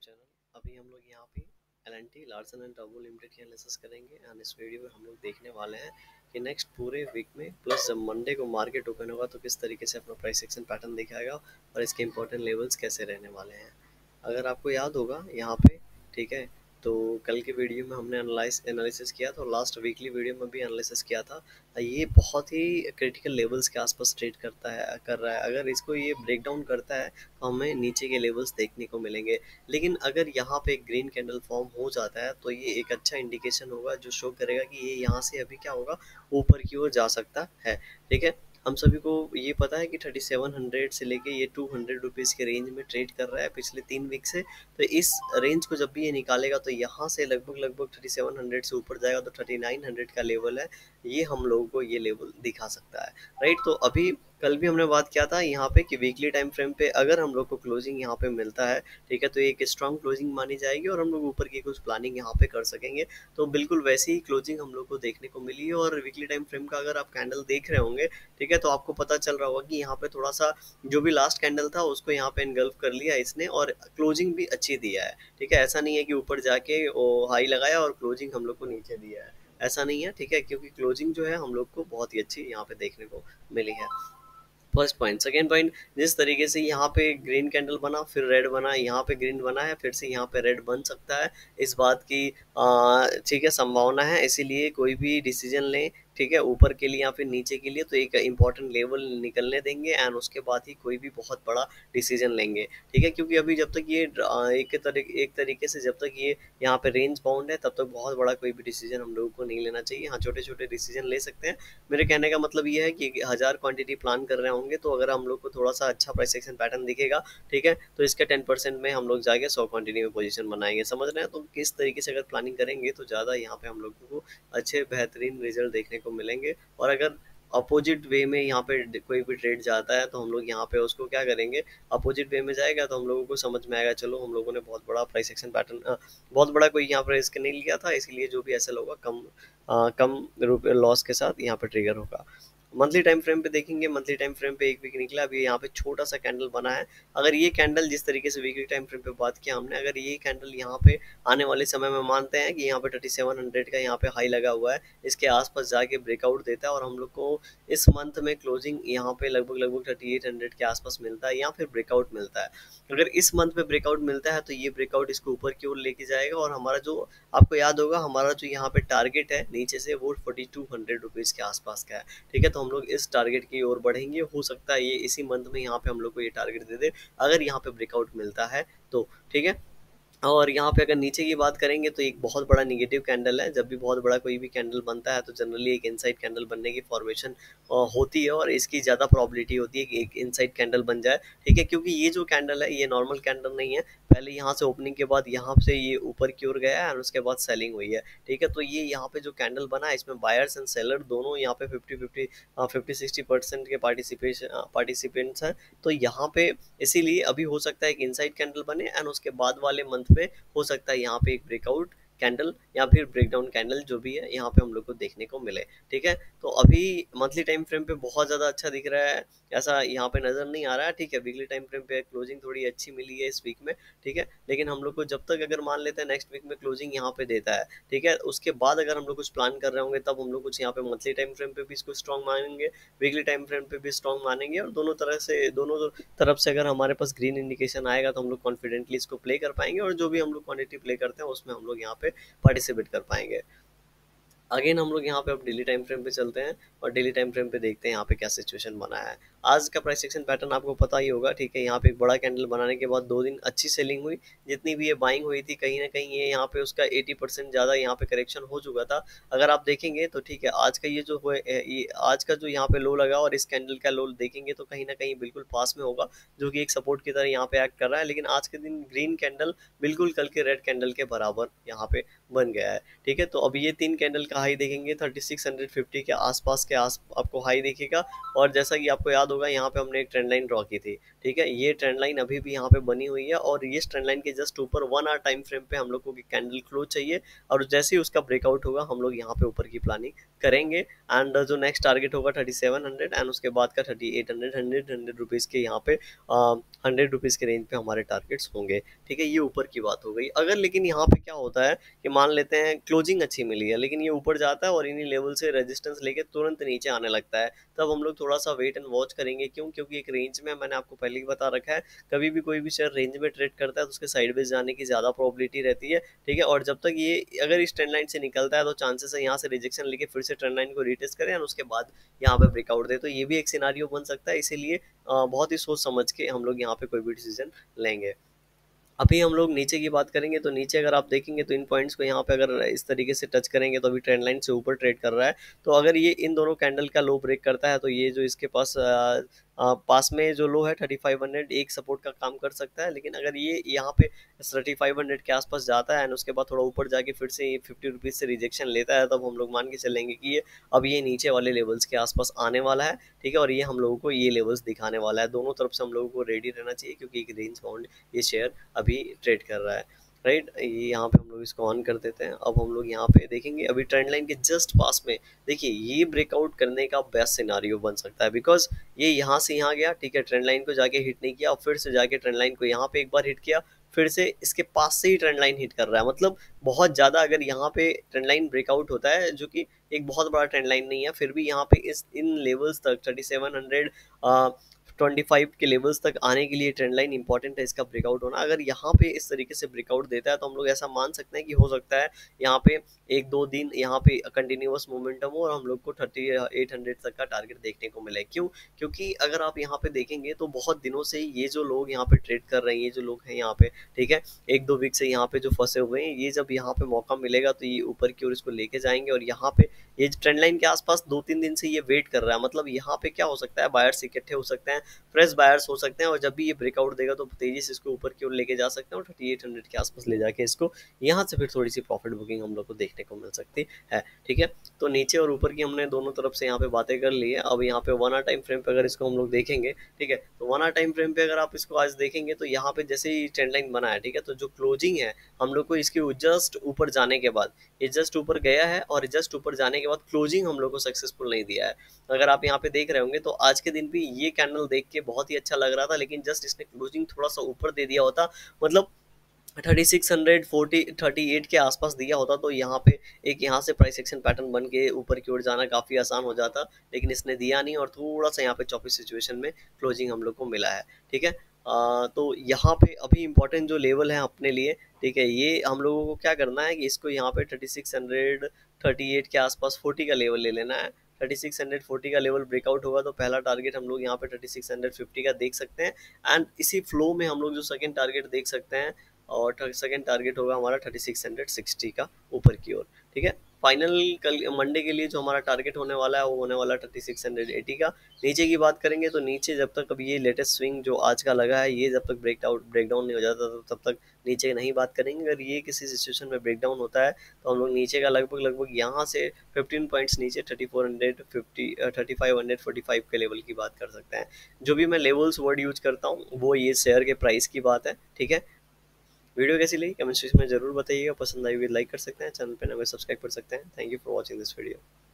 Channel. अभी हम लोग यहाँ पे L and T Larsen and Toubro limited की एनालिसिस करेंगे एंड इस वीडियो में हम लोग देखने वाले हैं कि नेक्स्ट पूरे वीक में प्लस जब मंडे को मार्केट ओपन होगा तो किस तरीके से अपना प्राइस एक्शन पैटर्न दिखाएगा और इसके इंपॉर्टेंट लेवल्स कैसे रहने वाले हैं। अगर आपको याद होगा यहाँ पे, ठीक है, तो कल के वीडियो में हमने एनालिसिस किया था और लास्ट वीकली वीडियो में भी एनालिसिस किया था। ये बहुत ही क्रिटिकल लेवल्स के आसपास ट्रेड कर रहा है। अगर इसको ये ब्रेक डाउन करता है तो हमें नीचे के लेवल्स देखने को मिलेंगे, लेकिन अगर यहाँ पे ग्रीन कैंडल फॉर्म हो जाता है तो ये एक अच्छा इंडिकेशन होगा जो शो करेगा कि ये यहाँ से अभी क्या होगा, ऊपर की ओर जा सकता है। ठीक है, हम सभी को ये पता है कि 3700 से लेके ये 200 रुपीज़ के रेंज में ट्रेड कर रहा है पिछले 3 वीक से। तो इस रेंज को जब भी ये निकालेगा तो यहाँ से लगभग लगभग 3700 से ऊपर जाएगा तो 3900 का लेवल है, ये हम लोगों को ये लेवल दिखा सकता है। राइट, तो अभी कल भी हमने बात किया था यहाँ पे कि वीकली टाइम फ्रेम पे अगर हम लोग को क्लोजिंग यहाँ पे मिलता है, ठीक है, तो एक स्ट्रॉन्ग क्लोजिंग मानी जाएगी और हम लोग ऊपर की कुछ प्लानिंग यहाँ पे कर सकेंगे। तो बिल्कुल वैसी ही क्लोजिंग हम लोग को देखने को मिली है। और वीकली टाइम फ्रेम का अगर आप कैंडल देख रहे होंगे, ठीक है, तो आपको पता चल रहा होगा कि यहाँ पे थोड़ा सा जो भी लास्ट कैंडल था उसको यहाँ पे एनगल्फ कर लिया इसने और क्लोजिंग भी अच्छी दिया है। ठीक है, ऐसा नहीं है कि ऊपर जाके वो हाई लगाया और क्लोजिंग हम लोग को नीचे दिया है, ऐसा नहीं है। ठीक है, क्योंकि क्लोजिंग जो है हम लोग को बहुत ही अच्छी यहाँ पे देखने को मिली है। First point. सेकेंड पॉइंट, जिस तरीके से यहाँ पे ग्रीन कैंडल बना, फिर रेड बना, यहाँ पे ग्रीन बना है, फिर से यहाँ पे रेड बन सकता है, इस बात की ठीक है संभावना है। इसीलिए कोई भी डिसीजन लें, ठीक है, ऊपर के लिए या फिर नीचे के लिए, तो एक इंपॉर्टेंट लेवल निकलने देंगे एंड उसके बाद ही कोई भी बहुत बड़ा डिसीजन लेंगे। ठीक है, क्योंकि अभी जब तक ये एक तरीके से जब तक ये यहाँ पे रेंज बाउंड है तब तक बहुत बड़ा कोई भी डिसीजन हम लोगों को नहीं लेना चाहिए। हाँ, छोटे छोटे डिसीजन ले सकते हैं। मेरे कहने का मतलब ये है कि 1000 क्वांटिटी प्लान कर रहे होंगे तो अगर हम लोग को थोड़ा सा अच्छा प्राइस एक्शन पैटर्न दिखेगा, ठीक है, तो इसके 10% में हम लोग जाके 100 क्वांटिटी में पोजीशन बनाएंगे। समझ रहे हैं? तो किस तरीके से अगर प्लानिंग करेंगे तो ज़्यादा यहाँ पे हम लोगों को अच्छे बेहतरीन रिजल्ट देखने को मिलेंगे। और अगर अपोजिट वे में यहाँ पे कोई भी ट्रेड जाता है तो हम लोग यहाँ पे उसको क्या करेंगे, अपोजिट वे में जाएगा तो हम लोगों को समझ में आएगा चलो हम लोगों ने बहुत बड़ा प्राइस एक्शन पैटर्न, बहुत बड़ा कोई यहाँ पर रिस्क नहीं लिया था, इसलिए जो भी एसएल होगा कम रुपये लॉस के साथ यहाँ पे ट्रिगर होगा। मंथली टाइम फ्रेम पे देखेंगे, मंथली टाइम फ्रेम पे एक वीक निकला, अभी यहाँ पे छोटा सा कैंडल बना है। अगर ये कैंडल जिस तरीके से वीकली टाइम फ्रेम पे बात किया हमने, अगर ये कैंडल यहाँ पे आने वाले समय में मानते हैं कि यहाँ पे 3700 का यहाँ पे हाई लगा हुआ है, इसके आसपास जाके ब्रेकआउट देता है और हम लोग को इस मंथ में क्लोजिंग यहाँ पे लगभग लगभग 3800 के आसपास मिलता है या फिर ब्रेकआउट मिलता है। अगर इस मंथ में ब्रेकआउट मिलता है तो ये ब्रेकआउट इसको ऊपर की ओर लेके जाएगा और हमारा जो, आपको याद होगा, हमारा जो यहाँ पे टारगेट है नीचे से वो 4200 रुपीज़ के आसपास का है। ठीक है, तो हम लोग इस टारगेट की ओर बढ़ेंगे। हो सकता है ये इसी मंथ में यहाँ पे हम लोग को ये टारगेट दे दे अगर यहाँ पे ब्रेकआउट मिलता है तो। ठीक है, और यहाँ पे अगर नीचे की बात करेंगे तो एक बहुत बड़ा निगेटिव कैंडल है। जब भी बहुत बड़ा कोई भी कैंडल बनता है तो जनरली एक इनसाइड कैंडल बनने की फॉर्मेशन होती है और इसकी ज़्यादा प्रॉबिलिटी होती है कि एक इनसाइड कैंडल बन जाए। ठीक है, क्योंकि ये जो कैंडल है ये नॉर्मल कैंडल नहीं है। पहले यहाँ से ओपनिंग के बाद यहाँ से ये ऊपर की ओर गया है और उसके बाद सेलिंग हुई है। ठीक है, तो ये यहाँ पे जो कैंडल बना है इसमें बायर्स एंड सेलर दोनों यहाँ पे 50-60% के पार्टिसिपेंट्स हैं। तो यहाँ पे इसीलिए अभी हो सकता है कि इनसाइड कैंडल बने एंड उसके बाद वाले मंथ पे हो सकता है यहाँ पे एक ब्रेकआउट कैंडल या फिर ब्रेकडाउन कैंडल जो भी है यहाँ पे हम लोग को देखने को मिले। ठीक है, तो अभी मंथली टाइम फ्रेम पे बहुत ज़्यादा अच्छा दिख रहा है, ऐसा यहाँ पे नज़र नहीं आ रहा है। ठीक है, वीकली टाइम फ्रेम पे क्लोजिंग थोड़ी अच्छी मिली है इस वीक में। ठीक है, लेकिन हम लोग को जब तक अगर मान लेते हैं नेक्स्ट वीक में क्लोजिंग यहाँ पे देता है, ठीक है, उसके बाद अगर हम लोग कुछ प्लान कर रहे होंगे तब हम लोग कुछ यहाँ पे मंथली टाइम फ्रेम पे भी इसको स्ट्रॉन्ग मानेंगे, वीकली टाइम फ्रेम पे भी स्ट्रॉन्ग मानेंगे। और दोनों तरफ से अगर हमारे पास ग्रीन इंडिकेशन आएगा तो हम लोग कॉन्फिडेंटली इसको प्ले कर पाएंगे और जो भी हम लोग क्वांटिटी प्ले करते हैं उसमें हम लोग यहाँ पे पार्टिसिपेट कर पाएंगे। अगेन हम लोग यहाँ पे अब डेली टाइम फ्रेम पे चलते हैं और डेली टाइम फ्रेम पे देखते हैं यहाँ पे क्या सिचुएशन बना है। आज का प्राइस एक्शन पैटर्न आपको पता ही होगा। ठीक है, यहाँ पे एक बड़ा कैंडल बनाने के बाद 2 दिन अच्छी सेलिंग हुई, जितनी भी ये बाइंग हुई थी कहीं ना कहीं ये यहाँ पे उसका 80% ज़्यादा यहाँ पे करेक्शन हो चुका था। अगर आप देखेंगे तो ठीक है, आज का ये जो हुआ ये आज का जो यहाँ पे लो लगा और इस कैंडल का लो देखेंगे तो कहीं ना कहीं बिल्कुल पास में होगा, जो कि एक सपोर्ट की तरह यहाँ पे एक्ट कर रहा है। लेकिन आज के दिन ग्रीन कैंडल बिल्कुल कल के रेड कैंडल के बराबर यहाँ पे बन गया है। ठीक है, तो अब ये 3 कैंडल का हाई देखेंगे 3650 के आसपास के आपको हाई दिखेगा। और जैसा कि आपको याद होगा यहाँ पे हमने एक ट्रेंड लाइन ड्रॉ की थी, ठीक है, ये ट्रेंड लाइन अभी भी यहाँ पे बनी हुई है और ये ट्रेंड लाइन के जस्ट ऊपर 1 आवर टाइम फ्रेम पे हम लोग को कैंडल क्लोज चाहिए। और जैसे ही उसका ब्रेकआउट होगा हम लोग यहाँ पे ऊपर की प्लानिंग करेंगे। एंड जो नेक्स्ट टारगेट होगा 3700 एंड उसके बाद का 3800, 100 रुपीज़ के यहाँ पे 100 रुपीज़ के रेंज पे हमारे टारगेट्स होंगे, ठीक है। ये ऊपर की बात हो गई। अगर लेकिन यहाँ पे क्या होता है कि मान लेते हैं क्लोजिंग अच्छी मिली है लेकिन ये ऊपर जाता है और इन्हीं लेवल से रेजिस्टेंस लेके तुरंत नीचे आने लगता है, तब हम लोग थोड़ा सा वेट एंड वॉच करेंगे। क्यों? क्योंकि एक रेंज में, मैंने आपको पहले ही बता रखा है, कभी भी कोई भी शेयर रेंज में ट्रेड करता है तो उसके साइडवेज जाने की ज़्यादा प्रोबेबिलिटी रहती है, ठीक है। और जब तक ये अगर इस ट्रेंड लाइन से निकलता है तो चांसेस है यहाँ से रिजेक्शन लेके फिर से ट्रेंड लाइन को रीटेस्ट करें और उसके बाद यहाँ पे ब्रेकआउट दे, तो ये भी एक सिनारियो बन सकता है। इसीलिए बहुत ही सोच समझ के हम लोग यहाँ पे कोई भी डिसीजन लेंगे। अभी हम लोग नीचे की बात करेंगे तो नीचे अगर आप देखेंगे तो इन पॉइंट्स को यहाँ पे अगर इस तरीके से टच करेंगे तो अभी ट्रेंड लाइन से ऊपर ट्रेड कर रहा है। तो अगर ये इन दोनों कैंडल का लो ब्रेक करता है तो ये जो इसके पास में जो लो है 3500 एक सपोर्ट का काम कर सकता है। लेकिन अगर ये यहाँ पे 3500 के आसपास जाता है एंड उसके बाद थोड़ा ऊपर जाके फिर से ये 50 रुपीज़ से रिजेक्शन लेता है, तब हम लोग मान के चलेंगे कि ये अब ये नीचे वाले लेवल्स के आसपास आने वाला है, ठीक है। और ये हम लोगों को ये लेवल्स दिखाने वाला है। दोनों तरफ से हम लोगों को रेडी रहना चाहिए क्योंकि एक रेंज बाउंड ये शेयर अभी ट्रेड कर रहा है, राइट। ये यहाँ पे हम लोग इसको ऑन कर देते हैं। अब हम लोग यहाँ पे देखेंगे अभी ट्रेंड लाइन के जस्ट पास में देखिए ये ब्रेकआउट करने का बेस्ट सिनारियो बन सकता है, बिकॉज ये यहाँ से यहाँ गया, ठीक है, ट्रेंड लाइन को जाके हिट नहीं किया और फिर से जाके ट्रेंड लाइन को यहाँ पे एक बार हिट किया, फिर से इसके पास से ही ट्रेंड लाइन हिट कर रहा है। मतलब बहुत ज़्यादा अगर यहाँ पे ट्रेंड लाइन ब्रेकआउट होता है, जो कि एक बहुत बड़ा ट्रेंड लाइन नहीं है, फिर भी यहाँ पे इस इन लेवल्स तक 3700 25 के लेवल्स तक आने के लिए ट्रेंड लाइन इंपॉर्टेंट है इसका ब्रेकआउट होना। अगर यहाँ पे इस तरीके से ब्रेकआउट देता है तो हम लोग ऐसा मान सकते हैं कि हो सकता है यहाँ पे 1-2 दिन यहाँ पे कंटिन्यूअस मोमेंटम हो और हम लोग को 3800 तक का टारगेट देखने को मिले। क्यों? क्योंकि अगर आप यहाँ पे देखेंगे तो बहुत दिनों से ये जो लोग यहाँ पे ट्रेड कर रहे हैं, ये जो लोग हैं यहाँ पे, ठीक है, 1-2 वीक से यहाँ पे जो फंसे हुए हैं, ये जब यहाँ पे मौका मिलेगा तो ये ऊपर की ओर इसको लेके जाएंगे। और यहाँ पे ये ट्रेंड लाइन के आसपास 2-3 दिन से ये वेट कर रहा है। मतलब यहाँ पे क्या हो सकता है, बायर्स इकट्ठे हो सकते हैं, फ्रेश बायर्स हो सकते हैं और जब भी ये ब्रेकआउट देगा तो तेजी से इसको ऊपर की ओर लेके जा सकते हैं और 3800 के आसपास ले जाके इसको यहाँ से फिर थोड़ी सी प्रॉफिट बुकिंग हम लोग को देखने को मिल सकती है, ठीक है। तो नीचे और ऊपर की हमने दोनों तरफ से यहाँ पे बातें कर ली है। अब यहाँ पे 1 आवर टाइम फ्रेम पे अगर इसको हम लोग देखेंगे, ठीक है, तो 1 आवर टाइम फ्रेम पे अगर आप इसको आज देखेंगे तो यहाँ पे जैसे ही ट्रेंड लाइन बना है, ठीक है, तो जो क्लोजिंग है हम लोग को इसके जस्ट ऊपर जाने के बाद, ये जस्ट ऊपर गया है और जस्ट ऊपर जाने के बाद क्लोजिंग हम लोग को सक्सेसफुल नहीं दिया है। अगर आप यहाँ पे देख रहे होंगे तो आज के दिन भी ये कैंडल देख के बहुत ही अच्छा लग रहा था, लेकिन जस्ट इसने क्लोजिंग थोड़ा सा ऊपर दे दिया होता, मतलब 3638 के आसपास दिया होता तो यहाँ पे एक यहाँ से प्राइस एक्शन पैटर्न बन के ऊपर की ओर जाना काफ़ी आसान हो जाता, लेकिन इसने दिया नहीं और थोड़ा सा यहाँ पे चौपी सिचुएशन में क्लोजिंग हम लोग को मिला है, ठीक है। तो यहाँ पे अभी इंपॉर्टेंट जो लेवल है अपने लिए, ठीक है, ये हम लोगों को क्या करना है कि इसको यहाँ पे 3638 के आसपास 40 का लेवल ले लेना है। 3640 का लेवल ब्रेकआउट होगा तो पहला टारगेट हम लोग यहाँ पे 3650 का देख सकते हैं। एंड इसी फ्लो में हम लोग जो सेकंड टारगेट देख सकते हैं और सेकंड टारगेट होगा हमारा 3660 का ऊपर की ओर, ठीक है। फाइनल कल मंडे के लिए जो हमारा टारगेट होने वाला है वो होने वाला 3680 का। नीचे की बात करेंगे तो नीचे जब तक अभी ये लेटेस्ट स्विंग जो आज का लगा है ये जब तक ब्रेकडाउन नहीं हो जाता तो तब तक नीचे नहीं बात करेंगे। अगर ये किसी सिचुएशन में ब्रेकडाउन होता है तो हम लोग नीचे का लगभग यहाँ से 15 पॉइंट्स नीचे 3545 के लेवल की बात कर सकते हैं। जो भी मैं लेवल्स वर्ड यूज करता हूँ वो ये शेयर के प्राइस की बात है, ठीक है। वीडियो कैसी लगी कमेंट सेक्शन में जरूर बताइएगा, पसंद आई हुई लाइक कर सकते हैं, चैनल पे नए सब्सक्राइब कर सकते हैं। Thank you for watching this video.